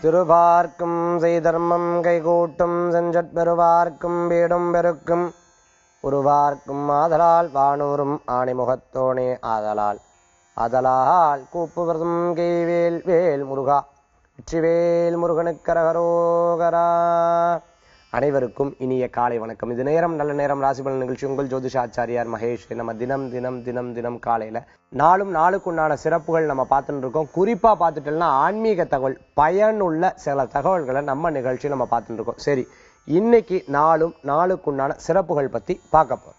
திருவார்க்கும் செய்தர்மம் கைகூட்டும் செஞ்சற் பெருவார்க்கும் வீடும் பெருக்கும் உருவார்க்கும் ஆதலால் வானூரும் ஆணிமுகத்தோனே ஆதலால் கூப்புவதும் கைவேல் வேல் முருகா வெற்றிவேல் முருகனுக்கரகரோகரா. அனைவருக்கும் இனிய காலை வணக்கம். இது நேரம் நல்ல நேரம் ராசிபலன் நிகழ்ச்சி. உங்கள் ஜோதிஷாச்சாரியார் மகேஷ். நம்ம தினம் காலையில நாளும் நாளுக்குண்டான சிறப்புகள் நம்ம பார்த்துட்டு இருக்கோம். குறிப்பா பார்த்துட்டோம்னா ஆன்மீக தகவல், பயனுள்ள சில தகவல்களை நம்ம நிகழ்ச்சி நம்ம பார்த்துட்டு இருக்கோம். சரி, இன்னைக்கு நாளும் நாளுக்குண்டான சிறப்புகள் பத்தி பார்க்க போறோம்.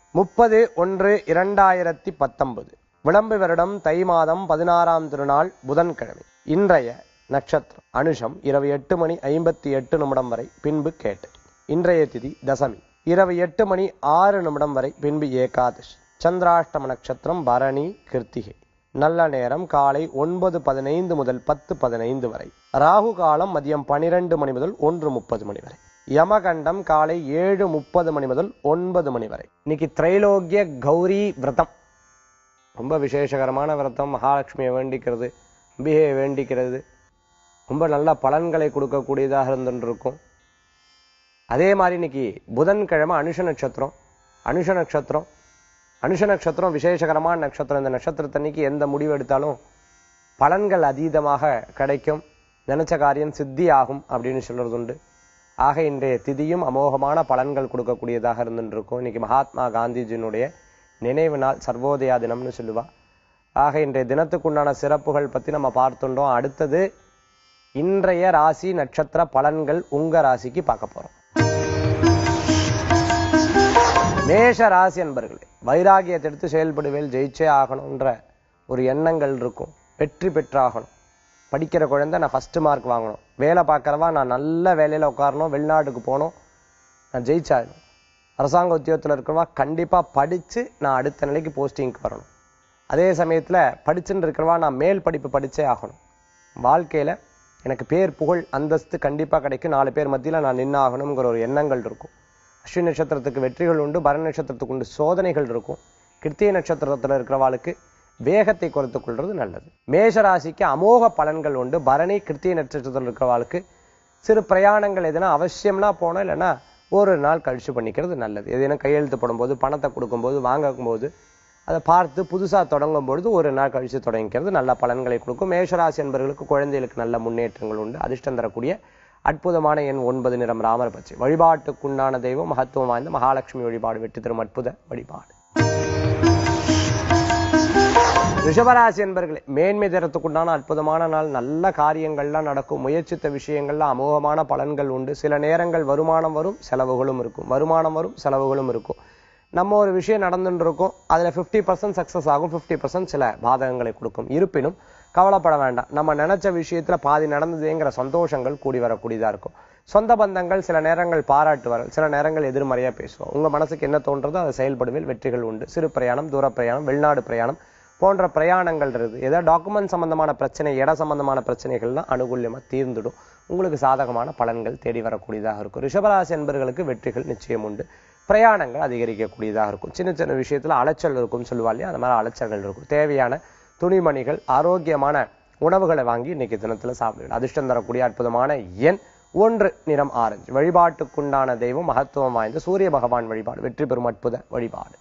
30/1/2019 விளம்பு வருடம் தை மாதம் 16ஆம் திருநாள் புதன்கிழமை. இன்றைய நட்சத்திரம் அனுஷம். இரவு 8:58 வரை பின்பு கேட்டு. இன்றைய திதி தசமி. இரவு 8:06 வரை பின்பு ஏகாதசி. சந்திராஷ்டம நட்சத்திரம் பரணி கிருத்திகை. நல்ல நேரம் காலை 9:15 முதல் 10:15 வரை. ராகு காலம் மதியம் 12 மணி முதல் 1:30 மணி வரை. யமகண்டம் காலை 7:30 முதல் 9 மணி வரை. இன்னைக்கு திரைலோக்கிய கௌரி விரதம், ரொம்ப விசேஷகரமான விரதம். மகாலட்சுமியை வேண்டிக்கிறது, அம்பிகையை வேண்டிக்கிறது, ரொம்ப நல்ல பலன்களை கொடுக்கக்கூடியதாக இருந்துருக்கும். அதே மாதிரி இன்னைக்கு புதன்கிழமை அனுஷ நட்சத்திரம் விசேஷகரமான நட்சத்திரம். இந்த நட்சத்திரத்தன்னைக்கு எந்த முடிவு எடுத்தாலும் பலன்கள் அதீதமாக கிடைக்கும், நினைச்ச காரியம் சித்தி ஆகும் அப்படின்னு சொல்றது உண்டு. ஆக இன்றைய திதியும் அமோகமான பலன்கள் கொடுக்கக்கூடியதாக இருந்துருக்கும். இன்னைக்கு மகாத்மா காந்திஜியினுடைய நினைவு நாள், சர்வோதயா தினம்னு சொல்லுவா. ஆக இன்றைய தினத்துக்குண்டான சிறப்புகள் பத்தி நம்ம பார்த்துட்டோம். அடுத்தது இன்றைய ராசி நட்சத்திர பலன்கள் உங்க ராசிக்கு பார்க்க போறோம். மேஷ ராசி அன்பர்களே, வைராகியத்தை எடுத்து செயல்படுவேல், ஜெயிச்சே ஆகணும்ன்ற ஒரு எண்ணங்கள் இருக்கும். வெற்றி பெற்றாகணும். படிக்கிற குழந்தை நான் ஃபர்ஸ்ட் மார்க் வாங்கணும், வேலை பார்க்கறவா நான் நல்ல வேலையில உட்காரணும், வெளிநாட்டுக்கு போகணும், நான் ஜெயிச்சாகணும். அரசாங்க உத்தியோகத்தில் இருக்கிறவா கண்டிப்பா படிச்சு நான் அடுத்த நிலைக்கு போஸ்டிங்க்கு வரணும். அதே சமயத்துல படிச்சுன்னு இருக்கிறவா நான் மேல் படிப்பு படிச்சே ஆகணும். வாழ்க்கையில எனக்கு பேர் புகழ் அந்தஸ்து கண்டிப்பா கிடைக்கும், 4 பேர் மத்தியில நான் நின்று ஆகணுங்கிற ஒரு எண்ணங்கள் இருக்கும். அஸ்வினி நட்சத்திரத்துக்கு வெற்றிகள் உண்டு, பரணி நட்சத்திரத்துக்கு உண்டு சோதனைகள் இருக்கும். கிருத்திகை நட்சத்திரத்துல இருக்கிறவாளுக்கு வேகத்தை குறைத்துக் கொள்றது நல்லது. மேஷ ராசிக்கு அமோக பலன்கள் உண்டு. பரணி கிருத்திகை நட்சத்திரத்தில் இருக்கிறவாளுக்கு சிறு பிரயாணங்கள் எதுனா அவசியம்னா போனோம், இல்லைன்னா ஒரு நாள் கழிச்சு பண்ணிக்கிறது நல்லது. எதுனா கையெழுத்து போடும்போது, பணத்தை கொடுக்கும்போது, வாங்கும் போது, அதை பார்த்து புதுசா தொடங்கும் பொழுது ஒரு நாள் கழிச்சு தொடங்கிக்கிறது நல்ல பலன்களை கொடுக்கும். மேஷராசி என்பவர்களுக்கு குழந்தைகளுக்கு நல்ல முன்னேற்றங்கள் உண்டு. அதிர்ஷ்டம் தரக்கூடிய அற்புதமான எண் 9, நிறம் ராமர் பச்சை. வழிபாட்டுக்குண்டான தெய்வம் மகத்துவம் வாய்ந்த மகாலட்சுமி வழிபாடு. வெற்றி தரும் அற்புத வழிபாடு. ரிஷபராசி என்பர்களே, மேன்மை தரத்துக்குண்டான அற்புதமான நாள். நல்ல காரியங்கள்லாம் நடக்கும். முயற்சித்த விஷயங்கள்லாம் அமோகமான பலன்கள் உண்டு. சில நேரங்கள் வருமானம் வரும், செலவுகளும் இருக்கும். வருமானம் வரும், செலவுகளும் இருக்கும். நம்ம ஒரு விஷயம் நடந்துட்டு இருக்கோம், அதுல 50% சக்சஸ் ஆகும், 50% சில பாதகங்களை கொடுக்கும். இருப்பினும் கவலைப்பட வேண்டாம். நம்ம நினைச்ச விஷயத்துல பாதி நடந்ததுங்கிற சந்தோஷங்கள் கூடி வரக்கூடியதா இருக்கும். சொந்த பந்தங்கள் சில நேரங்கள் பாராட்டுவார்கள், சில நேரங்கள் எதிர்மறையா பேசுவோம். உங்க மனசுக்கு என்ன தோன்றதோ அதை செயல்படுவில் வெற்றிகள் உண்டு. சிறு பிரயாணம், தூர பிரயாணம், வெளிநாடு பிரயாணம் போன்ற பிரயாணங்கள் இருக்குது. ஏதாவது டாக்குமெண்ட் சம்பந்தமான பிரச்சனை, இட சம்பந்தமான பிரச்சனைகள்லாம் அனுகூல்யமா தீர்ந்துடும். உங்களுக்கு சாதகமான பலன்கள் தேடி வரக்கூடியதாக இருக்கும். ரிஷபராசி என்பவர்களுக்கு வெற்றிகள் நிச்சயம் உண்டு. பிரயாணங்கள் அதிகரிக்கக்கூடியதாக இருக்கும். சின்ன சின்ன விஷயத்துல அலைச்சல் இருக்கும் சொல்லுவா இல்லையா, அந்த மாதிரி அலைச்சல்கள் இருக்கும். தேவையான துணிமணிகள், ஆரோக்கியமான உணவுகளை வாங்கி இன்னைக்கு தினத்துல சாப்பிடுங்கள். அதிர்ஷ்டம் தரக்கூடிய அற்புதமான எண் 1, நிறம் ஆரஞ்சு. வழிபாட்டுக்குண்டான தெய்வம் மகத்துவம் வாய்ந்த சூரிய பகவான் வழிபாடு. வெற்றி பெறும் அற்புத வழிபாடு.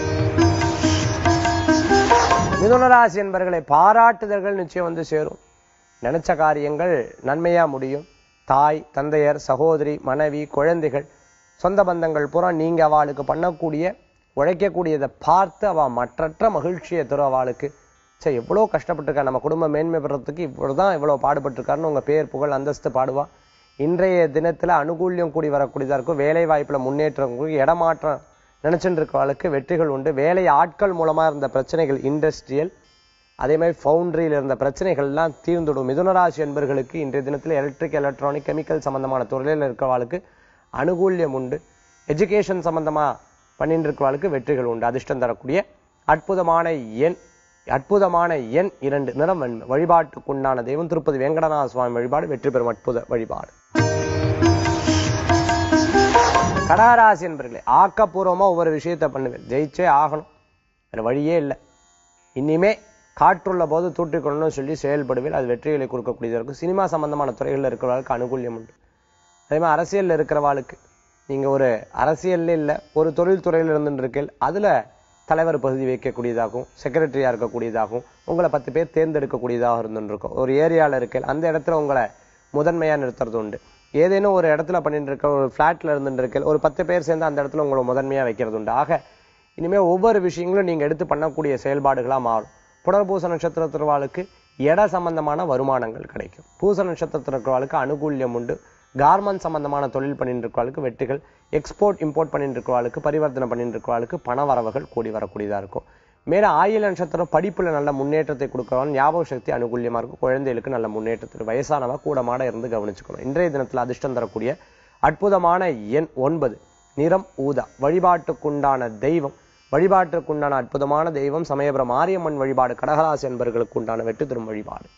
மிதுனராசி என்பவர்களை, பாராட்டுதல்கள் நிச்சயம் வந்து சேரும். நினைச்ச காரியங்கள் நன்மையா முடியும். தாய் தந்தையர், சகோதரி, மனைவி, குழந்தைகள், சொந்த பந்தங்கள் பூரா நீங்க அவளுக்கு பண்ணக்கூடிய உழைக்கக்கூடியதை பார்த்து அவ மற்றற்ற மகிழ்ச்சியை தரும். அவளுக்கு சரி எவ்வளோ கஷ்டப்பட்டிருக்கா, நம்ம குடும்பம் மேன்மை பெறத்துக்கு இவ்வளவுதான் இவ்வளவு பாடுபட்டிருக்காருன்னு உங்க பேர் புகழ் அந்தஸ்து பாடுவா. இன்றைய தினத்துல அனுகூல்யம் கூடி வரக்கூடியதா இருக்கும். வேலை வாய்ப்புல முன்னேற்றம், இடமாற்றம் நினைச்சுட்டு இருக்கவளுக்கு வெற்றிகள் உண்டு. வேலை ஆட்கள் மூலமா இருந்த பிரச்சனைகள், இண்டஸ்ட்ரியல் அதே மாதிரி ஃபவுண்டரியில் இருந்த பிரச்சனைகள் எல்லாம் தீர்ந்துடும். மிதுனராசி என்பவர்களுக்கு இன்றைய தினத்துல எலக்ட்ரிக், எலக்ட்ரானிக், கெமிக்கல் சம்பந்தமான துறையில இருக்கிறவளுக்கு அனுகூல்யம் உண்டு. எஜுகேஷன் சம்பந்தமா பண்ணிட்டு இருக்கிறவளுக்கு வெற்றிகள் உண்டு. அதிர்ஷ்டம் தரக்கூடிய அற்புதமான எண் 2, நிறம் வெண்மை. வழிபாட்டுக்குண்டான தெய்வம் திருப்பதி வெங்கடநாத சுவாமி வழிபாடு. வெற்றி பெறும் அற்புத வழிபாடு. கடகராசி என்பவர்களே, ஆக்கப்பூர்வமா ஒவ்வொரு விஷயத்தை பண்ணுவேன், ஜெயிச்சே ஆகணும், வேற வழியே இல்லை. இனிமே காற்றுள்ள போது தூற்றிக்கொள்ளணும்னு சொல்லி செயல்படுவேன். அது வெற்றிகளை கொடுக்கக்கூடியதாக இருக்கும். சினிமா சம்பந்தமான துறைகளில் இருக்கிறவர்களுக்கு அனுகூல்யம் உண்டு. அதே மாதிரி அரசியலில் இருக்கிறவாளுக்கு நீங்க ஒரு அரசியல்ல இல்ல ஒரு தொழில் துறையில் இருந்துருக்கீங்க, அதுல தலைவர் பகுதி வைக்கக்கூடியதாகவும் செக்ரட்டரியா இருக்கக்கூடியதாகவும் உங்களை 10 பேர் தேர்ந்தெடுக்கக்கூடியதாக இருந்துருக்கும். ஒரு ஏரியாவில் இருக்கேன், அந்த இடத்துல உங்களை முதன்மையா நிறுத்துறது உண்டு. ஏதேனும் ஒரு இடத்துல பண்ணிட்டு இருக்க, ஒரு பிளாட்ல இருந்துருக்கேன், ஒரு 10 பேர் சேர்ந்து அந்த இடத்துல உங்களை முதன்மையா வைக்கிறது உண்டு. ஆக இனிமே ஒவ்வொரு விஷயங்களும் நீங்க எடுத்து பண்ணக்கூடிய செயல்பாடுகளா மாறும். புனர்பூச நட்சத்திரத்திற்கு இட சம்பந்தமான வருமானங்கள் கிடைக்கும். பூச நட்சத்திரத்திற்கு அனுகூல்யம் உண்டு. கார்மெண்ட் சம்பந்தமான தொழில் பண்ணிட்டு இருக்கிறவர்களுக்கு வெற்றிகள், எக்ஸ்போர்ட் இம்போர்ட் பண்ணிட்டு இருக்கிறவர்களுக்கு, பரிவர்த்தனை பண்ணிட்டு இருக்கிறவர்களுக்கு பண வரவுகள் கூடி வரக்கூடியதா இருக்கும். மேல ஆயில நட்சத்திரம் படிப்புல நல்ல முன்னேற்றத்தை கொடுக்கிறவன், ஞாபக சக்தி அனுகூல்யமா இருக்கும். குழந்தைகளுக்கு நல்ல முன்னேற்றத்தில் வயசானவா கூடமாட இருந்து கவனிச்சுக்கணும். இன்றைய தினத்துல அதிர்ஷ்டம் தரக்கூடிய அற்புதமான எண் 9, நிறம் ஊதா. வழிபாட்டுக்குண்டான தெய்வம், வழிபாட்டுக்குண்டான அற்புதமான தெய்வம் சமயபுரம் மாரியம்மன் வழிபாடு. கடகராசி என்பர்களுக்கு உண்டான வெற்றி தரும் வழிபாடு.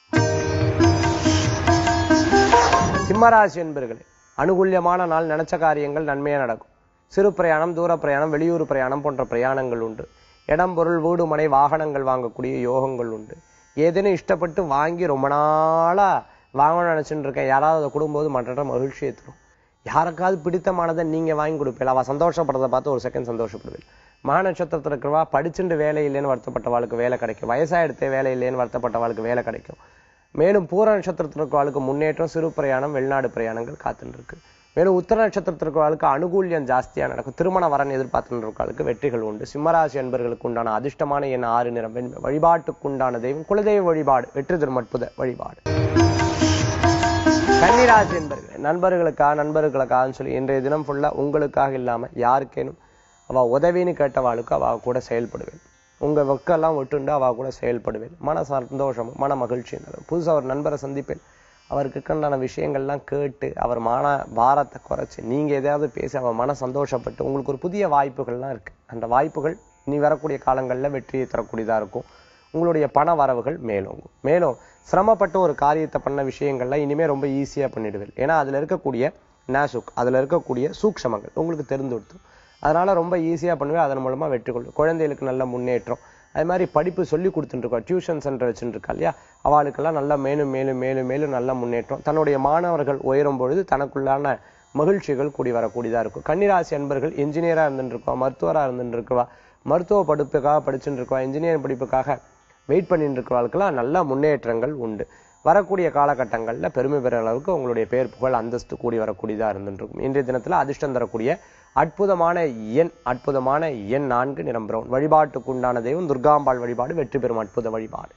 சிம்மராசி என்பர்களே, அனுகூல்யமான நாள். நினைச்ச காரியங்கள் நன்மையா நடக்கும். சிறு பிரயாணம், தூர பிரயாணம், வெளியூர் பிரயாணம் போன்ற பிரயாணங்கள் உண்டு. இடம், பொருள், வீடு, மனை, வாகனங்கள் வாங்கக்கூடிய யோகங்கள் உண்டு. ஏதேனும் இஷ்டப்பட்டு வாங்கி ரொம்ப நாளா வாங்கணும்னு நினைச்சுட்டு இருக்கேன், யாராவது அதை கொடுக்கும்போது மற்ற மகிழ்ச்சியை தரும். யாருக்காவது பிடித்தமானதை நீங்க வாங்கி கொடுப்பீங்க, அவ சந்தோஷப்படுறதை பார்த்து ஒரு செகண்ட் சந்தோஷப்படுவீங்க. மகா நட்சத்திரத்தில் இருக்கிறவா படிச்சுட்டு வேலை இல்லைன்னு வருத்தப்பட்டவாளுக்கு வேலை கிடைக்கும். வயசாயிடுத்தே வேலை இல்லைன்னு வருத்தப்பட்டவாளுக்கு வேலை கிடைக்கும். மேலும் பூர நட்சத்திரத்திற்கு முன்னேற்றம், சிறு பிரயாணம், வெளிநாடு பிரயாணங்கள் காத்துட்டு இருக்கு. மேலும் உத்தர நட்சத்திரத்திற்கு அனுகூல்யம் ஜாஸ்தியா நடக்கும். திருமண வரன் எதிர்பார்த்துட்டு வெற்றிகள் உண்டு. சிம்மராசி என்பர்களுக்கு உண்டான அதிர்ஷ்டமான எண் 6, நிறம் வெண்மை. வழிபாட்டுக்குண்டான தெய்வம் குலதெய்வ வழிபாடு. வெற்றி தரும் அற்புத வழிபாடு. கன்னிராசி என்பர்கள், நண்பர்களுக்காக சொல்லி இன்றைய தினம் ஃபுல்லா உங்களுக்காக இல்லாம யாருக்கேனும் அவ உதவின்னு கேட்டவாளுக்கு அவ கூட செயல்படுவேன். உங்க வக்கெல்லாம் விட்டுண்டு அவ கூட செயல்படுவேன். மன சந்தோஷமும் மன மகிழ்ச்சி. புதுசாக ஒரு நண்பரை சந்திப்பேன், அவருக்கு உண்டான விஷயங்கள்லாம் கேட்டு அவர் மன பாரத்தை குறைச்சு நீங்க எதாவது பேசி அவர் மன சந்தோஷப்பட்டு உங்களுக்கு ஒரு புதிய வாய்ப்புகள்லாம் இருக்கு. அந்த வாய்ப்புகள் இனி வரக்கூடிய காலங்களில் வெற்றியை தரக்கூடியதா இருக்கும். உங்களுடைய பண வரவுகள் மேலும் சிரமப்பட்டு ஒரு காரியத்தை பண்ண விஷயங்கள்லாம் இனிமே ரொம்ப ஈஸியா பண்ணிடுவேன். ஏன்னா அதுல இருக்கக்கூடிய நாசுக், அதுல இருக்கக்கூடிய சூக்ஷமங்கள் உங்களுக்கு தெரிந்து கொடுத்து, அதனால ரொம்ப ஈஸியா பண்ணுவேன். அதன் மூலமா வெற்றி கொள்ளும். குழந்தைகளுக்கு நல்ல முன்னேற்றம். அது மாதிரி படிப்பு சொல்லி கொடுத்துட்டு இருக்கா, டியூஷன் சென்டர் வச்சுட்டு இருக்கா இல்லையா, அவளுக்கெல்லாம் நல்லா மேலும் நல்ல முன்னேற்றம். தன்னுடைய மாணவர்கள் உயரும் பொழுது தனக்குள்ளான மகிழ்ச்சிகள் கூடி வரக்கூடியதா இருக்கும். கன்னிராசி அன்பர்கள் இன்ஜினியரா இருந்துட்டு இருக்கா, மருத்துவரா இருந்துட்டு இருக்கவா, மருத்துவ படிப்புக்காக படிச்சுட்டு இருக்கா, இன்ஜினியரிங் படிப்புக்காக வெயிட் பண்ணிட்டு இருக்கிறவர்களுக்கெல்லாம் நல்ல முன்னேற்றங்கள் உண்டு. வரக்கூடிய காலகட்டங்கள்ல பெருமை பெற அளவுக்கு உங்களுடைய பேர் புகழ் அந்தஸ்து கூடி வரக்கூடியதா இருந்துட்டு இருக்கும். இன்றைய தினத்துல அதிர்ஷ்டம் தரக்கூடிய அற்புதமான எண் 4, நிறம் பிரவுன். வழிபாட்டுக்குண்டான தெய்வம் துர்காம்பாள் வழிபாடு. வெற்றி பெறும் அற்புத வழிபாடு.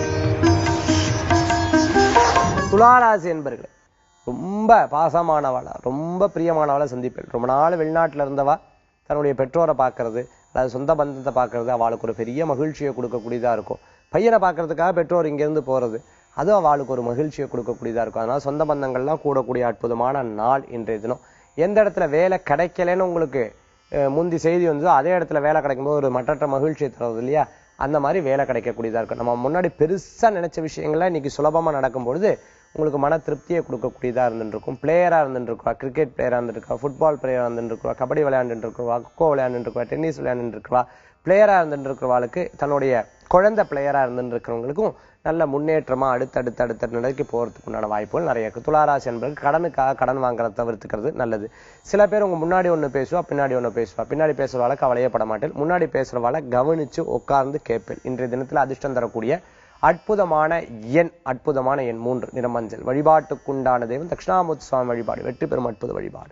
துளாராசி என்பர்களே, ரொம்ப பாசமானவாளா, ரொம்ப பிரியமானவாளை சந்திப்பேன். ரொம்ப நாள் வெளிநாட்டுல இருந்தவா தன்னுடைய பெற்றோரை பார்க்கறது, அதாவது சொந்த பந்தத்தை பார்க்கறது அவளுக்கு ஒரு பெரிய மகிழ்ச்சியை கொடுக்கக்கூடியதா இருக்கும். பையனை பார்க்கறதுக்காக பெற்றோர் இங்கிருந்து போறது, அது அவளுக்கு ஒரு மகிழ்ச்சியை கொடுக்கக்கூடியதா இருக்கும். அதனால சொந்த பந்தங்கள்லாம் கூடக்கூடிய அற்புதமான நாள் இன்றைய தினம். எந்த இடத்துல வேலை கிடைக்கலன்னு உங்களுக்கு முந்தி செய்தி வந்ததோ அதே இடத்துல வேலை கிடைக்கும்போது ஒரு மற்ற மகிழ்ச்சியை தருவது இல்லையா, அந்த மாதிரி வேலை கிடைக்கக்கூடியதா இருக்கும். நம்ம முன்னாடி பெருசா நினைச்ச விஷயங்கள்லாம் இன்னைக்கு சுலபமா நடக்கும் பொழுது உங்களுக்கு மன திருப்தியை கொடுக்கக்கூடியதா இருந்துருக்கும். பிளேயரா இருந்துருக்கா, கிரிக்கெட் பிளேயரா இருந்துருக்கா, ஃபுட்பால் பிளேயரா இருந்துருக்கா, கபடி விளையாண்டு இருக்கவா, கொக்கோ விளையாண்டு இருக்கவா, டென்னிஸ் விளையாண்டு இருக்கவா, பிளேயரா இருந்துட்டு இருக்கிறவாளுக்கு, தன்னுடைய குழந்தை பிளேயரா இருந்துட்டு இருக்கிறவங்களுக்கும் நல்ல முன்னேற்றமா அடுத்த நிலைக்கு போறதுக்கு உண்டான வாய்ப்புகள் நிறைய இருக்கு. துளாராசி என்பது கடனுக்காக கடன் வாங்குறத தவிர்த்துக்கிறது நல்லது. சில பேர் உங்க முன்னாடி ஒண்ணு பேசுவா, பின்னாடி ஒண்ணு பேசுவா. பின்னாடி பேசுறவாள கவலையப்பட மாட்டேன், முன்னாடி பேசுறவாள கவனிச்சு உட்கார்ந்து கேட்பேன். இன்றைய தினத்துல அதிர்ஷ்டம் தரக்கூடிய அற்புதமான எண் 3, நிறம் மஞ்சள். வழிபாட்டுக்குண்டான தெய்வம் தட்சிணாமூர்த்தி சுவாமி வழிபாடு. வெற்றி பெறும் அற்புத வழிபாடு.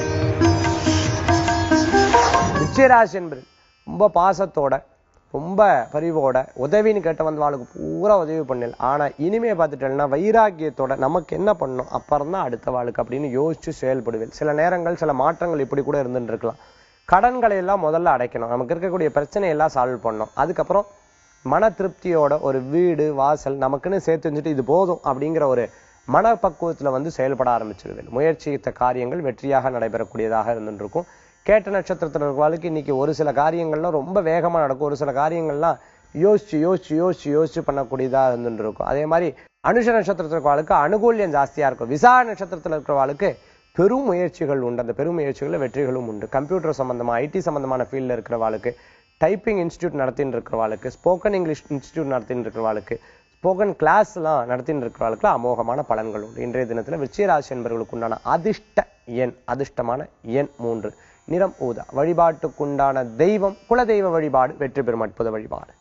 விருச்சிகராசி என்பது ரொம்ப பாசத்தோட ரொம்ப பரிவோட உதவின்னு கேட்ட வந்தவாளுக்கு பூரா உதவி பண்ணல. ஆனா இனிமே பார்த்துட்டேன்னா வைராக்கியத்தோட நமக்கு என்ன பண்ணணும் அப்புறம் தான் அடுத்த வாழ்க்கை அப்படின்னு யோசிச்சு செயல்படுவேன். சில நேரங்கள் சில மாற்றங்கள் இப்படி கூட இருந்துட்டு இருக்கலாம். கடன்களை எல்லாம் முதல்ல அடைக்கணும், நமக்கு இருக்கக்கூடிய பிரச்சனையெல்லாம் சால்வ் பண்ணணும். அதுக்கப்புறம் மன திருப்தியோட ஒரு வீடு வாசல் நமக்குன்னு சேர்த்து வச்சுட்டு இது போதும் அப்படிங்கிற ஒரு மனப்பக்குவத்துல செயல்பட ஆரம்பிச்சிருவேன். முயற்சித்த காரியங்கள் வெற்றியாக நடைபெறக்கூடியதாக இருந்துட்டு இருக்கும். கேட்ட நட்சத்திரத்தில் இருக்கிறவர்களுக்கு இன்னைக்கு ஒரு சில காரியங்கள்லாம் ரொம்ப வேகமா நடக்கும், ஒரு சில காரியங்கள்லாம் யோசிச்சு பண்ணக்கூடியதா இருந்துட்டு இருக்கும். அதே மாதிரி அனுஷ நட்சத்திரத்தில் இருக்கிறவர்களுக்கு அனுகூல்யம் ஜாஸ்தியா இருக்கும். விசாக நட்சத்திரத்தில் இருக்கிறவர்களுக்கு பெரும் முயற்சிகள் உண்டு, அந்த பெரும் முயற்சிகளில் வெற்றிகளும் உண்டு. கம்ப்யூட்டர் சம்பந்தமா ஐடி சம்பந்தமான ஃபீல்ட்ல இருக்கிறவர்களுக்கு டைப்பிங் இன்ஸ்டியூட் நடத்தின்னு இருக்கிறவாளுக்கு, ஸ்போக்கன் இங்கிலீஷ் இன்ஸ்டியூட் நடத்தின்னு இருக்கிறவாளுக்கு, ஸ்போக்கன் கிளாஸ் எல்லாம் நடத்தின்னு இருக்கிறவாளுக்கு அமோகமான பலன்கள் உண்டு. இன்றைய தினத்துல விருச்சிக ராசி என்பவர்களுக்கு உண்டான அதிர்ஷ்டமான எண் 3, நிறம் ஊதா. வழிபாட்டுக்குண்டான தெய்வம் குலதெய்வ வழிபாடு, வெற்றி பெறும் அற்புத வழிபாடு.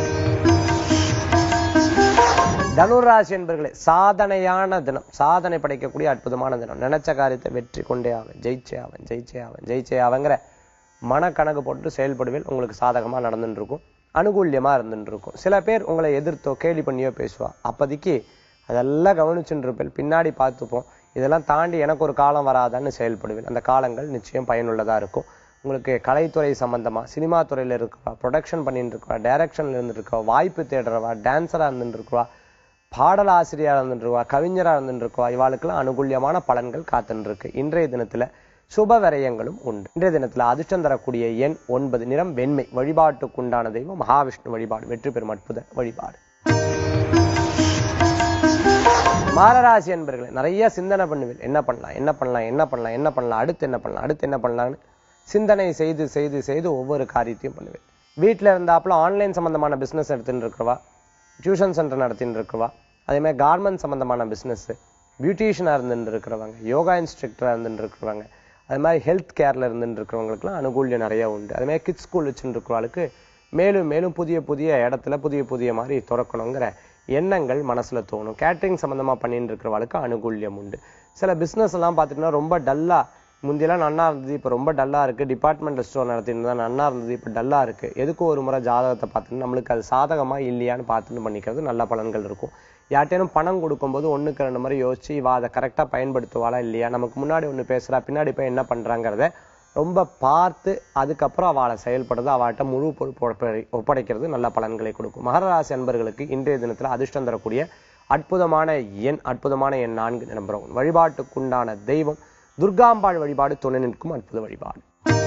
தனுராசி என்பர்களே, சாதனையான தினம், சாதனை படைக்கக்கூடிய அற்புதமான தினம். நினைச்ச காரியத்தை வெற்றி கொண்டே ஆவேன், ஜெயிச்சே ஆவங்கிற மனக்கணக்கு போட்டு செயல்படுவேன். உங்களுக்கு சாதகமா நடந்துட்டு இருக்கும், அனுகூல்யமா இருந்துட்டு இருக்கும். சில பேர் உங்களை எதிர்த்தோ கேலி பண்ணியோ பேசுவா. அப்போதைக்கு அதெல்லாம் கவனிச்சுட்டு இருப்பேன், பின்னாடி பார்த்துப்போம், இதெல்லாம் தாண்டி எனக்கு ஒரு காலம் வராதான்னு செயல்படுவேன். அந்த காலங்கள் நிச்சயம் பயனுள்ளதா இருக்கும். உங்களுக்கு கலைத்துறை சம்பந்தமா, சினிமா துறையில இருக்கவா, ப்ரொடக்ஷன் பண்ணிட்டு இருக்கவா, டைரக்ஷன்ல இருந்துட்டு இருக்கவா, வாய்ப்பு தேடுறவா, டான்சரா இருந்துட்டு இருக்கவா, பாடல் ஆசிரியரா இருந்துட்டு இருக்கவா, கவிஞரா இருந்துட்டு இருக்கவா, இவாளுக்கெல்லாம் அனுகூல்யமான பலன்கள் காத்துட்டு இருக்கு. இன்றைய தினத்துல சுப விரயங்களும் உண்டு. இன்றைய தினத்துல அதிர்ஷ்டம் தரக்கூடிய எண் 9, நிறம் வெண்மை. வழிபாட்டுக்குண்டான தெய்வம் மகாவிஷ்ணு வழிபாடு, வெற்றி பெறும் அற்புத வழிபாடு. மாரராசி என்பர்களே, நிறைய சிந்தனை பண்ணுவேன். என்ன பண்ணலாம், அடுத்து என்ன பண்ணலாம்னு சிந்தனை செய்து ஒவ்வொரு காரியத்தையும் பண்ணுவேன். வீட்டுல இருந்தாப்புல ஆன்லைன் சம்பந்தமான பிசினஸ் எடுத்துட்டு இருக்கிறவா, டியூஷன் சென்டர் நடத்திட்டு இருக்கிறவா, அதே மாதிரி கார்மெண்ட் சம்பந்தமான பிசினஸ், பியூட்டிஷியனா இருந்துட்டு இருக்கிறவங்க, யோகா இன்ஸ்ட்ரக்டரா இருந்துட்டு இருக்கிறவங்க, அது மாதிரி ஹெல்த் கேர்ல இருந்துட்டு இருக்கிறவங்களுக்குலாம் அனுகூல்யம் நிறைய உண்டு. அதே மாதிரி கிட்ஸ் ஸ்கூல் வச்சுட்டு இருக்கிறவங்களுக்கு மேலும் மேலும் புதிய இடத்துல புதிய மாதிரி திறக்கணுங்கிற எண்ணங்கள் மனசுல தோணும். கேட்டரிங் சம்பந்தமா பண்ணிட்டு இருக்கிறவங்களுக்கு அனுகூல்யம் உண்டு. சில பிசினஸ் எல்லாம் பார்த்துட்டோம்னா ரொம்ப டல்லா, முந்தியெல்லாம் நன்னா இருந்தது, இப்போ ரொம்ப டல்லா இருக்கு. டிபார்ட்மெண்டல் ஸ்டோர் நடத்திட்டு தான் நன்னா இருந்தது, இப்போ டல்லா இருக்கு. எதுக்கும் ஒரு முறை ஜாதகத்தை பார்த்துட்டு நம்மளுக்கு அது சாதகமா இல்லையான்னு பார்த்துட்டு பண்ணிக்கிறது நல்ல பலன்கள் இருக்கும். யார்ட்டேனும் பணம் கொடுக்கும்போது 1க்கு 2 முறை யோசிச்சு இவா அதை கரெக்டா பயன்படுத்துவாளா இல்லையா, நமக்கு முன்னாடி ஒண்ணு பேசுறா பின்னாடி போய் என்ன பண்றாங்கிறத ரொம்ப பார்த்து அதுக்கப்புறம் அவளை செயல்படுறது, அவள்கிட்ட முழு பொறுப்பு ஒப்படைக்கிறது நல்ல பலன்களை கொடுக்கும். மகர ராசி அன்பர்களுக்கு இன்றைய தினத்துல அதிர்ஷ்டம் தரக்கூடிய அற்புதமான எண் 4, நிறம் பிரவுன். வழிபாட்டுக்குண்டான தெய்வம் துர்காம்பாள் வழிபாடு, துணை நிற்கும் அற்புத வழிபாடு.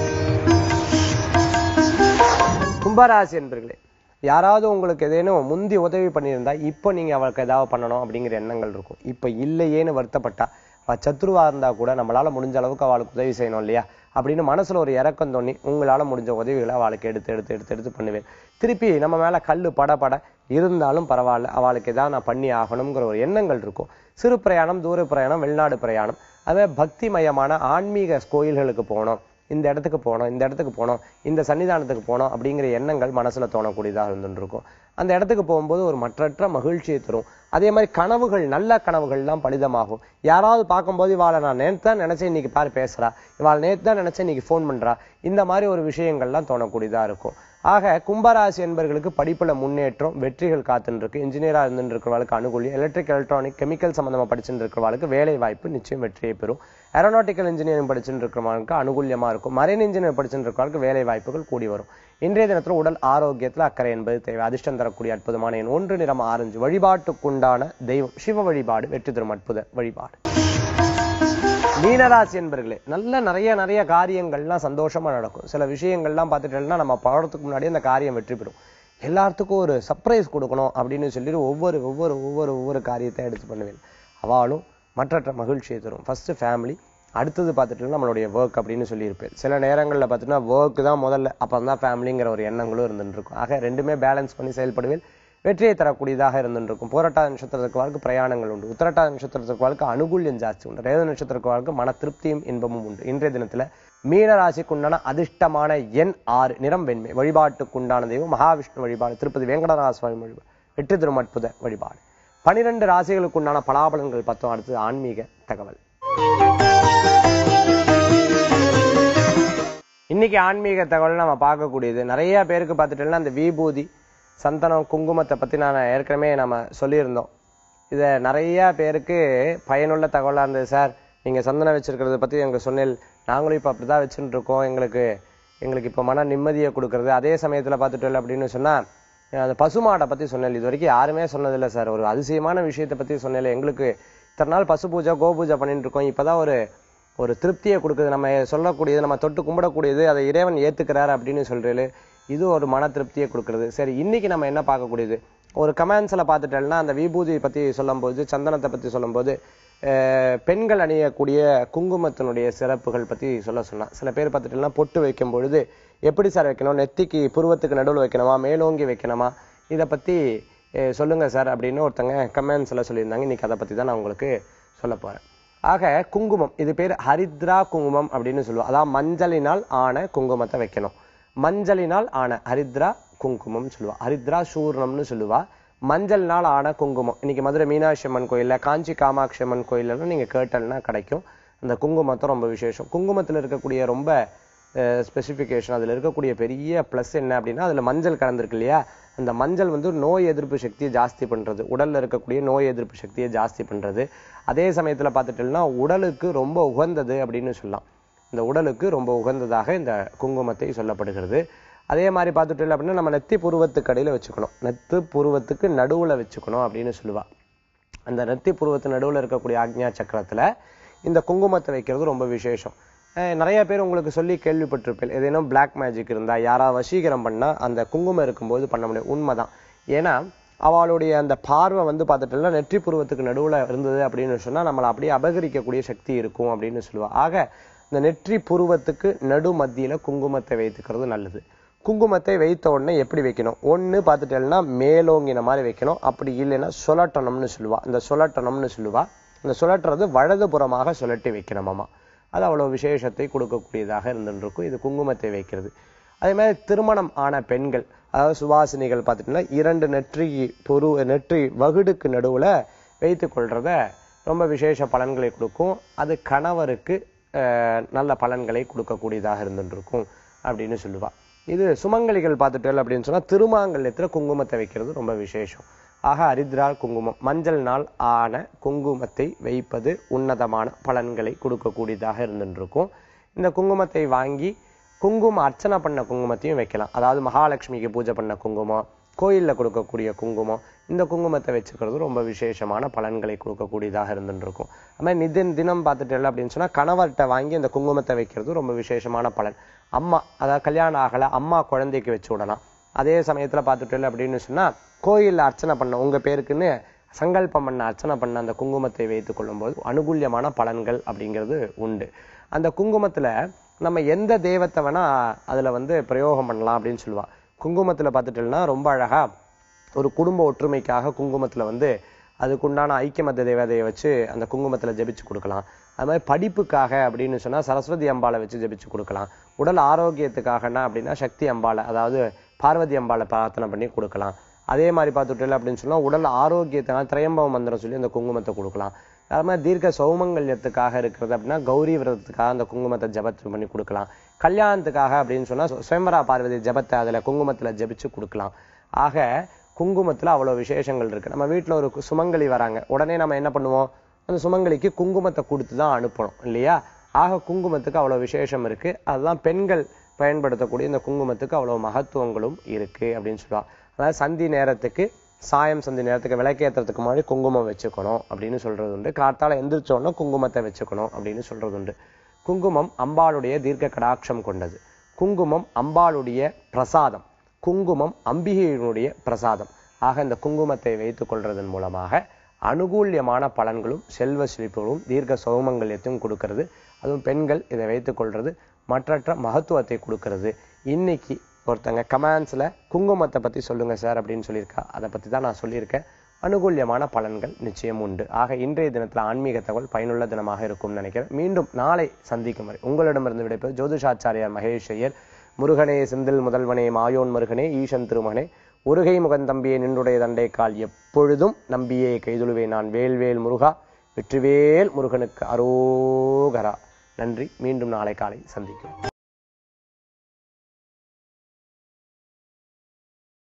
கும்பராசி என்பர்களே, யாராவது உங்களுக்கு ஏதேனும் முந்தி உதவி பண்ணியிருந்தா இப்போ நீங்க அவளுக்கு ஏதாவது பண்ணணும் அப்படிங்கிற எண்ணங்கள் இருக்கும். இப்ப இல்லையேன்னு வருத்தப்பட்டா, சத்ருவா இருந்தா கூட நம்மளால முடிஞ்ச அளவுக்கு அவளுக்கு உதவி செய்யணும் இல்லையா அப்படின்னு மனசுல ஒரு இறக்கம் தோணி உங்களால முடிஞ்ச உதவிகளை அவளுக்கு எடுத்து பண்ணுவேன். திருப்பி நம்ம மேல கல்லு பட இருந்தாலும் பரவாயில்ல, அவளுக்கு ஏதாவது நான் பண்ணி ஆகணுங்கிற ஒரு எண்ணங்கள் இருக்கும். சிறு பிரயாணம், தூர பிரயாணம், வெளிநாடு பிரயாணம், அதே பக்திமயமான ஆன்மீக கோயில்களுக்கு போகணும், இந்த இடத்துக்கு போனோம், இந்த சன்னிதானத்துக்கு போனோம் அப்படிங்கிற எண்ணங்கள் மனசுல தோணக்கூடியதாக இருந்துட்டு இருக்கும். அந்த இடத்துக்கு போகும்போது ஒரு மற்றற்ற மகிழ்ச்சியை தரும். அதே மாதிரி கனவுகள், நல்ல கனவுகள்லாம் பலிதமாகும். யாராவது பார்க்கும்போது இவாளை நான் நேற்று தான் நினைச்சேன் இன்னைக்கு பாரு பேசுறா, இவாள் நேற்று தான் நினைச்சேன் இன்னைக்கு ஃபோன் பண்றா, இந்த மாதிரி ஒரு விஷயங்கள்லாம் தோணக்கூடியதா இருக்கும். ஆக கும்பராசி என்பர்களுக்கு படிப்புல முன்னேற்றம், வெற்றிகள் காத்துன்னு இருக்கு. இன்ஜினியரா இருந்துட்டு இருக்கிறவளுக்கு அனுகூலியம், எலக்ட்ரிக் எலக்ட்ரானிக் கெமிக்கல் சம்பந்தமா படிச்சுட்டு இருக்கிறவளுக்கு வேலை வாய்ப்பு நிச்சயம் வெற்றியை பெறும். ஏரோநாட்டிக்கல் இன்ஜினியரிங் படிச்சுட்டு இருக்கிறவங்களுக்கு அனுகூலியமா இருக்கும். மரைன் இன்ஜினியர் படிச்சுட்டு இருக்கிறவங்களுக்கு வேலை வாய்ப்புகள் கூடி வரும். இன்றைய தினத்துல உடல் ஆரோக்கியத்துல அக்கறை என்பது தேவை. அதிர்ஷ்டம் தரக்கூடிய அற்புதமான எண் 1, நிறம் ஆரஞ்சு. வழிபாட்டுக்குண்டான தெய்வம் சிவ வழிபாடு, வெற்றி தரும் அற்புத வழிபாடு. மீனராசி என்பர்களே, நிறைய காரியங்கள்லாம் சந்தோஷமா நடக்கும். சில விஷயங்கள்லாம் பார்த்துட்டோம்னா நம்ம பழத்துக்கு முன்னாடி அந்த காரியம் வெற்றி பெறும். எல்லாத்துக்கும் ஒரு சர்ப்ரைஸ் கொடுக்கணும் அப்படின்னு சொல்லிட்டு ஒவ்வொரு காரியத்தை எடுத்து பண்ணுவேன். அவளும் மற்றற்ற மகிழ்ச்சியை தரும். ஃபர்ஸ்ட் ஃபேமிலி, அடுத்தது பார்த்துட்டு நம்மளுடைய ஒர்க் அப்படின்னு சொல்லியிருப்பேன். சில நேரங்களில் பார்த்துட்டோம்னா ஒர்க் தான் முதல்ல, அப்புறம் தான் ஃபேமிலிங்கிற ஒரு எண்ணங்களும் இருந்துட்டு இருக்கும். ஆக ரெண்டுமே பேலன்ஸ் பண்ணி செயல்படுவேன். வெற்றியை தரக்கூடியதாக இருந்துட்டு இருக்கும். போராட்டாத நட்சத்திரத்துக்கு வாழ்க்கை பிரயாணங்கள் உண்டு. உத்திரட்டாத நட்சத்திரத்துக்கு வாழ்க்கை அனுகூல்யம் ஜாஸ்தி உண்டு. ரேவதி நட்சத்திரத்துக்கு வாழ்க்கை மன திருப்தியும் இன்பமும் உண்டு. இன்றைய தினத்துல மீனராசிக்குண்டான அதிர்ஷ்டமான எண் 6, நிறம் வெண்மை. வழிபாட்டுக்குண்டான தெய்வம் மகாவிஷ்ணு வழிபாடு, திருப்பதி வேங்கடநாத சுவாமி வழிபாடு, வெற்றி தரும் அற்புத வழிபாடு. 12 ராசிகளுக்குண்டான பலாபலன்கள் பார்த்தோம். அடுத்தது ஆன்மீக தகவல். இன்னைக்கு ஆன்மீக தகவல் நம்ம பார்க்கக்கூடியது, நிறைய பேருக்கு பார்த்துட்டோம்னா அந்த விபூதி, சந்தனம், குங்குமத்தை பத்தி நான் ஏற்கனவே நம்ம சொல்லியிருந்தோம். இதை நிறைய பேருக்கு பயனுள்ள தகவலா இருந்தது. சார் நீங்க சந்தனம் வச்சிருக்கிறத பத்தி எங்களுக்கு சொன்னேன், நாங்களும் இப்ப அப்படிதான் வச்சுட்டு இருக்கோம், எங்களுக்கு இப்ப மன நிம்மதியை கொடுக்கறது. அதே சமயத்துல பார்த்துட்டோம் அப்படின்னு சொன்னா அந்த பசுமாடை பத்தி சொன்னேன். இது வரைக்கும் யாருமே சொன்னதில்லை சார், ஒரு அதிசயமான விஷயத்தை பத்தி சொன்னேன். எங்களுக்கு இத்தனை நாள் பசு பூஜை கோ பூஜை பண்ணிட்டு இருக்கோம், இப்பதான் ஒரு திருப்தியை கொடுக்குது, நம்ம சொல்லக்கூடியது, நம்ம தொட்டு கும்பிடக்கூடியது, அதை இறைவன் ஏத்துக்கிறாரு அப்படின்னு சொல்றது, இது ஒரு மன திருப்தியை கொடுக்கறது. சரி, இன்னைக்கு நம்ம என்ன பார்க்கக்கூடியது, ஒரு கமெண்ட்ஸ்ல பார்த்துட்டோம்னா அந்த விபூதி பத்தி சொல்லும் போது, சந்தனத்தை பத்தி சொல்லும் போது, பெண்கள் அணியக்கூடிய குங்குமத்தினுடைய சிறப்புகள் பத்தி சொன்னா, சில பேர் பார்த்துட்டோம்னா பொட்டு வைக்கும் பொழுது எப்படி சார் வைக்கணும், நெத்திக்கு புருவத்துக்கு நடுவில் வைக்கணுமா, மேலோங்கி வைக்கணுமா, இதை பத்தி சொல்லுங்க சார் அப்படின்னு ஒருத்தங்க கமெண்ட்ஸ்ல சொல்லியிருந்தாங்க. இன்னைக்கு அதை பத்தி தான் நான் உங்களுக்கு சொல்ல போறேன். ஆக குங்குமம், இது பேர் ஹரித்ரா குங்குமம் அப்படின்னு சொல்லுவோம். அதாவது மஞ்சளினால் ஆன குங்குமத்தை வைக்கணும். மஞ்சளினால் ஆன ஹரித்ரா குங்குமம் சொல்லுவா. ஹரித்ரா சூர்ணம்னு சொல்லுவா. மஞ்சள்னால் ஆன குங்குமம் இன்னைக்கு மதுரை மீனாட்சி அம்மன் கோயில்ல, காஞ்சி காமாட்சி அம்மன் கோயிலெல்லாம் நீங்க கேட்டல்னா கிடைக்கும். அந்த குங்குமத்தை ரொம்ப விசேஷம். குங்குமத்தில் இருக்கக்கூடிய ரொம்ப ஸ்பெசிஃபிகேஷன், அதுல இருக்கக்கூடிய பெரிய பிளஸ் என்ன அப்படின்னா, அதுல மஞ்சள் கலந்துருக்கு இல்லையா, அந்த மஞ்சள் வந்து நோய் எதிர்ப்பு சக்தியை ஜாஸ்தி பண்றது, உடல்ல இருக்கக்கூடிய நோய் எதிர்ப்பு சக்தியை ஜாஸ்தி பண்றது. அதே சமயத்துல பார்த்துட்டோம்னா உடலுக்கு ரொம்ப உகந்தது அப்படின்னு சொல்லலாம். இந்த உடலுக்கு ரொம்ப உகந்ததாக இந்த குங்குமத்தை சொல்லப்படுகிறது. அதே மாதிரி பார்த்துட்டோம் அப்படின்னா நம்ம நெத்தி புருவத்துக்கு அடியில வச்சுக்கணும், நெத்தி புருவத்துக்கு நடுவுல வச்சுக்கணும் அப்படின்னு சொல்லுவா. அந்த நெத்தி புருவத்து நடுவுல இருக்கக்கூடிய ஆக்ஞா சக்கரத்துல இந்த குங்குமத்தை வைக்கிறது ரொம்ப விசேஷம். நிறைய பேர் உங்களுக்கு சொல்லி கேள்விப்பட்டிருப்பேன், ஏதேனும் பிளாக் மேஜிக் இருந்தா, யாரா வசீகரம் பண்ணா அந்த குங்குமம் இருக்கும்போது பண்ண முடியும். உண்மைதான். ஏன்னா அவளுடைய அந்த பார்வை வந்து பார்த்துட்டோம்னா நெற்றி புருவத்துக்கு நடுவுல இருந்தது அப்படின்னு சொன்னா நம்மளை அப்படியே அபகரிக்கக்கூடிய சக்தி இருக்கும் அப்படின்னு சொல்லுவா. ஆக இந்த நெற்றி புருவத்துக்கு நடு மத்தியில குங்குமத்தை வைத்துக்கிறது நல்லது. குங்குமத்தை வைத்த உடனே எப்படி வைக்கணும், ஒண்ணு பார்த்துட்டேன்னா மேலோங்கின மாதிரி வைக்கணும், அப்படி இல்லைன்னா சுழட்டணும்னு சொல்லுவா. இந்த சுழட்டணும்னு சொல்லுவா. இந்த சுழட்டுறது வலதுபுறமாக சுழட்டி வைக்கணுமாமா. அது அவ்வளவு விசேஷத்தை கொடுக்கக்கூடியதாக இருந்துருக்கும் இது குங்குமத்தை வைக்கிறது. அதே மாதிரி திருமணம் ஆன பெண்கள், அதாவது சுவாசினிகள் பார்த்துட்டீங்கன்னா 2 நெற்றி வகுடுக்கு நடுவுல வைத்துக் கொள்றத ரொம்ப விசேஷ பலன்களை கொடுக்கும். அது கணவருக்கு நல்ல பலன்களை கொடுக்கக்கூடியதாக இருந்துருக்கும் அப்படின்னு சொல்லுவா. இது சுமங்கலிகள் பார்த்துட்டோம் அப்படின்னு சொன்னா திருமாங்கல்யத்துல குங்குமத்தை வைக்கிறது ரொம்ப விசேஷம். ஆக ஹரித்ரா குங்குமம், மஞ்சள் நாள் ஆன குங்குமத்தை வைப்பது உன்னதமான பலன்களை கொடுக்கக்கூடியதாக இருந்துருக்கும். இந்த குங்குமத்தை வாங்கி குங்குமம் அர்ச்சனை பண்ண குங்குமத்தையும் வைக்கலாம். அதாவது மகாலட்சுமிக்கு பூஜை பண்ண குங்குமம், கோயில்ல கொடுக்கக்கூடிய குங்குமம், இந்த குங்குமத்தை வச்சுக்கிறது ரொம்ப விசேஷமான பலன்களை கொடுக்கக்கூடியதாக இருந்துருக்கும். அது மாதிரி தினம் பார்த்துட்டு அப்படின்னு சொன்னா கணவர்கிட்ட வாங்கி அந்த குங்குமத்தை வைக்கிறது ரொம்ப விசேஷமான பலன். அம்மா, அதாவது கல்யாணம் ஆகல அம்மா குழந்தைக்கு வச்சு விடலாம். அதே சமயத்துல பார்த்துட்டு அப்படின்னு சொன்னா கோயில்ல அர்ச்சனை பண்ண உங்க பேருக்குன்னு சங்கல்பம் பண்ண அர்ச்சனை பண்ண அந்த குங்குமத்தை வைத்துக் கொள்ளும் போது அனுகூல்யமான பலன்கள் அப்படிங்கிறது உண்டு. அந்த குங்குமத்துல நம்ம எந்த தெய்வத்தை வேணா அதுல வந்து பிரயோகம் பண்ணலாம் அப்படின்னு சொல்லுவா. குங்குமத்துல பார்த்துட்டோம்னா ரொம்ப அழகா ஒரு குடும்ப ஒற்றுமைக்காக குங்குமத்துல வந்து அதுக்குண்டான ஐக்கியமத்த தேவதையை வச்சு அந்த குங்குமத்துல ஜபிச்சு கொடுக்கலாம். அது மாதிரி படிப்புக்காக அப்படின்னு சொன்னா சரஸ்வதி அம்பாளை வச்சு ஜபிச்சு கொடுக்கலாம். உடல் ஆரோக்கியத்துக்காகனா அப்படின்னா சக்தி அம்பாளை, அதாவது பார்வதி அம்பாளை பிரார்த்தனை பண்ணி கொடுக்கலாம். அதே மாதிரி பார்த்துட்டு அப்படின்னு சொன்னா உடல் ஆரோக்கியத்தினால திரையம்பவ மந்திரம் சொல்லி அந்த குங்குமத்தை கொடுக்கலாம். அது மாதிரி தீர்க்க சௌமங்கல்யத்துக்காக இருக்கிறது அப்படின்னா கௌரி விரதத்துக்காக அந்த குங்குமத்தை ஜபத்து பண்ணி கொடுக்கலாம். கல்யாணத்துக்காக அப்படின்னு சொன்னா சுயம்பரா பார்வதி ஜபத்தை அதுல குங்குமத்துல ஜபிச்சு கொடுக்கலாம். ஆக குங்குமத்துல அவ்வளவு விசேஷங்கள் இருக்கு. நம்ம வீட்டுல ஒரு சுமங்கலி வராங்க, உடனே நம்ம என்ன பண்ணுவோம், அந்த சுமங்கலிக்கு குங்குமத்தை கொடுத்துதான் அனுப்பணும் இல்லையா. ஆக குங்குமத்துக்கு அவ்வளவு விசேஷம் இருக்கு. அதுதான் பெண்கள் பயன்படுத்தக்கூடிய இந்த குங்குமத்துக்கு அவ்வளவு மகத்துவங்களும் இருக்கு அப்படின்னு சொல்லுவா. அதாவது சந்தி நேரத்துக்கு, சாயம் சந்தி நேரத்துக்கு விளக்கேற்றுறதுக்கு முன்னாடி குங்குமம் வச்சுக்கணும் அப்படின்னு சொல்றது உண்டு. காத்தால எந்திரிச்சோன்னா குங்குமத்தை வச்சுக்கணும் அப்படின்னு சொல்றது உண்டு. குங்குமம் அம்பாளுடைய தீர்க்க கடாட்சம் கொண்டது. குங்குமம் அம்பாளுடைய பிரசாதம். குங்குமம் அம்பிகையினுடைய பிரசாதம். ஆக இந்த குங்குமத்தை வைத்துக் கொள்றதன் மூலமாக அனுகூல்யமான பலன்களும் செல்வ செழிப்புகளும் தீர்க்க சௌமங்கல்யத்தையும் கொடுக்கிறது. அதுவும் பெண்கள் இதை வைத்துக் கொள்றது மற்றற்ற மகத்துவத்தை கொடுக்கிறது. இன்னைக்கு ஒருத்தங்க கமெண்ட்ஸ்ல குங்குமத்தை பத்தி சொல்லுங்க சார் அப்படின்னு சொல்லியிருக்கா. அதை பத்தி தான் நான் சொல்லியிருக்கேன். அனுகூல்யமான பலன்கள் நிச்சயம் உண்டு. ஆக இன்றைய தினத்துல ஆன்மீக தகவல் பயனுள்ள தினமாக இருக்கும்னு நினைக்கிறேன். மீண்டும் நாளை சந்திக்கும் வரை உங்களிடமிருந்து விடைபெறுவது ஜோதிஷாச்சாரியார் மகேஷ் ஐயர். முருகனே செந்தில் முதல்வனே மாயோன் மருகனே ஈசன் திருமகனே உருகை முகந்தம்பியே நின்றுடைய தண்டை கால் எப்பொழுதும் நம்பியே கைதுழுவே நான் வேல்வேல் முருகா வெற்றிவேல் முருகனுக்கு அரோகரா. நன்றி. மீண்டும் நாளை காலை சந்திக்கும்.